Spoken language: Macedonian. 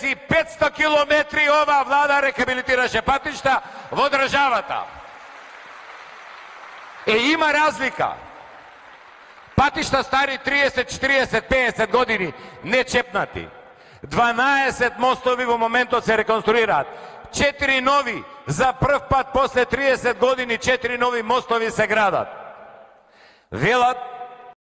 месеци 500 километри оваа влада рехабилитираше патишта во државата. Има разлика. Патишта стари 30, 40, 50 години, не чепнати. 12 мостови во моментот се реконструираат. 4 нови, за прв пат после 30 години 4 нови мостови се градат. Велат